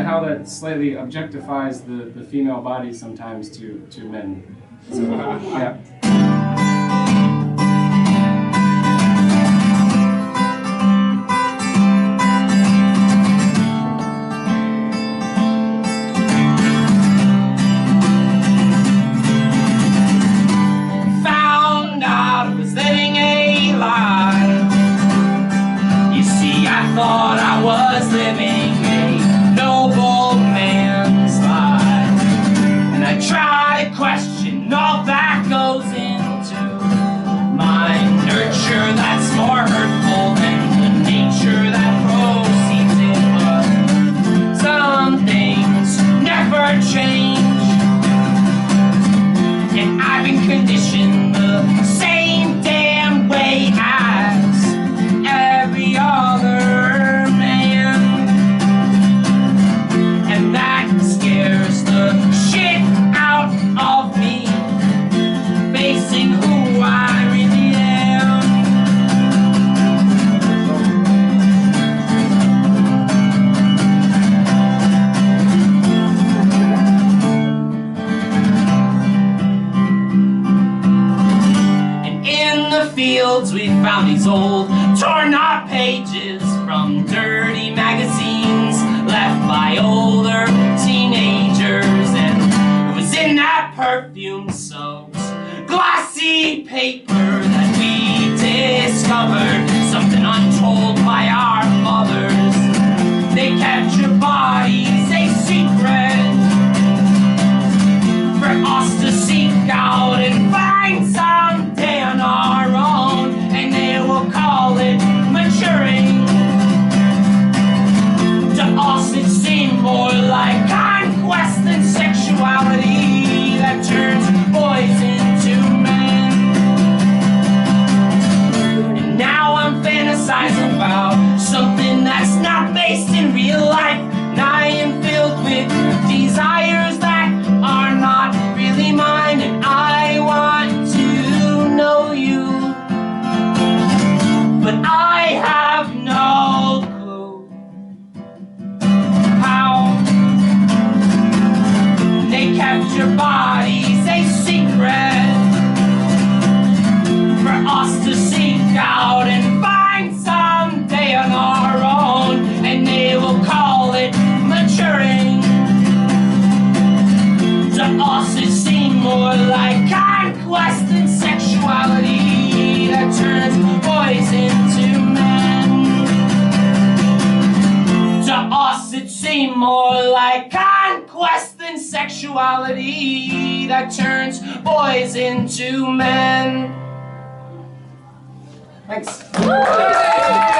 how that slightly objectifies the female body sometimes to men. So, yeah. Thought I was living a noble man's life, and I try to question all that goes into my nurture that's more hurtful than the nature that proceeds it. But some things never change, and I've been conditioned the same damn way as every other. Fields, we found these old torn up pages from dirty magazines left by older teenagers, and it was in that perfume-soaked glossy paper that we discovered something untold by our mothers. They kept your bodies a secret for us to seek out and find someday on our own, and they will call it maturing. To us it seemed more like conquest than sexuality that turns boys into men. And now I'm fantasizing about something that's not based in real life, and I am filled with desires that are not really mine, and I want to know you, but I have no clue how. They kept your bodies a secret for us to seek out and find someday on our own, and they will call it maturing. To us it seemed more like conquest than sexuality that turns boys into men. To us it seemed more like conquest than sexuality that turns boys into men. Thanks.